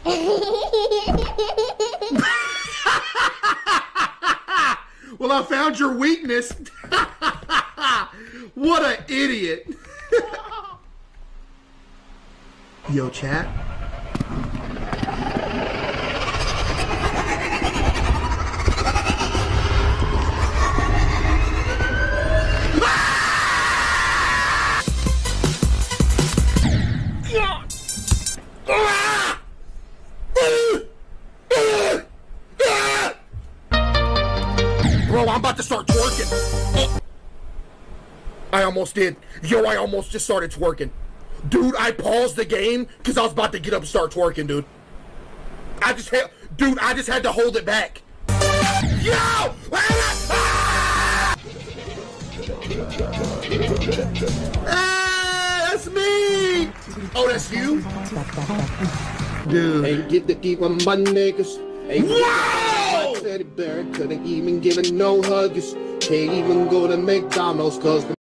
Well, I found your weakness. What an idiot. Yo, chat. Bro, I'm about to start twerking. I almost did. Yo, I almost just started twerking. Dude, I paused the game because I was about to get up and start twerking, dude. I just had to hold it back. Yo! Ah, that's me! Oh, that's you? Dude. Ain't get to eat with my niggas. Ain't Whoa! teddy bear, couldn't even give it no huggers. Can't even go to McDonald's cause